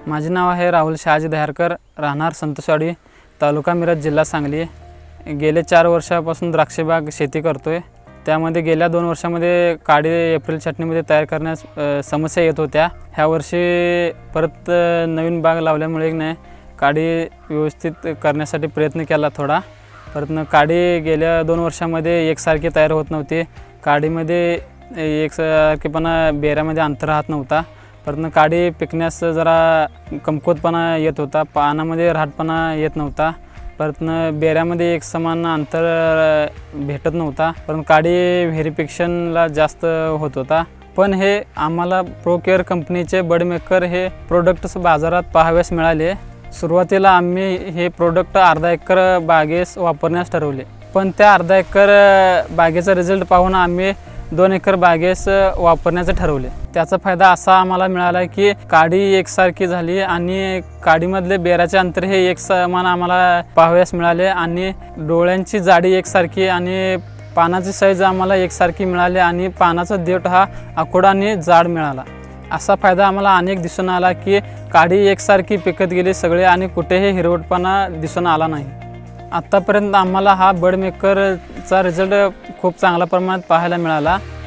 माझे नाव आहे राहुल शहाजी दह्यारकर, राहणार संतोषवाडी, तालुका मिरज, जिल्हा सांगली। गेले 4 वर्षापासून द्राक्षबाग शेती करतोय। त्यामध्ये गेल्या 2 वर्षांमध्ये काडी एप्रिल छाटणीमध्ये तयार करण्यास समस्या येत होत्या। ह्या वर्षी परत नवीन बाग लावल्यामुळे नाही काडी व्यवस्थित करण्यासाठी प्रयत्न केला थोडा। परत काडी गेल्या 2 वर्षांमध्ये एकसारखी तयार होत नव्हती। काडीमध्ये एकसारखेपणा बेऱ्यामध्ये अंतर राहत नव्हता। परत काडी पिकण्यास जरा कमकुवतपणा येत होता, पानामध्ये राहटपणा येत नव्हता। परत बेऱ्यामध्ये एक समान अंतर भेटत नव्हता। परंतु काडी व्हेरिफिकेशनला जास्त होत होता। पण हे आम्हाला प्रोकेअर कंपनीचे बडमेकर हे प्रोडक्ट्स बाजारात पाहाव्यास मिळाले। सुरुवातीला आम्ही हे प्रोडक्ट अर्धा एकर बागेस वापरण्यास ठरवले, पण त्या अर्धा एकर बागेचा रिझल्ट पाहून आम्ही 2 एकर बागेस वापरण्याचे ठरवले। त्याचा फायदा असा आम्हाला मिळाला की काडी एकसारखी झाली आणि काडीमधले बेराचे अंतर हे एकसमान आम्हाला पाहाव्यास मिळाले आणि डोळ्यांची जाडी एकसारखी आणि पानाची साईज आम्हाला एकसारखी मिळाली आणि पानाचा देठ हा आखूड आणि जाड मिळाला। असा फायदा आम्हाला अनेक दिसून आला की काडी एकसारखी पिकत गेली सगळे आणि कुठेही हिरवटपणा दिसून आला नाही। आतापर्यंत आम्हाला हा बडमेकरचा रिझल्ट खूप चांगल्या प्रमाणात पाहायला मिळाला।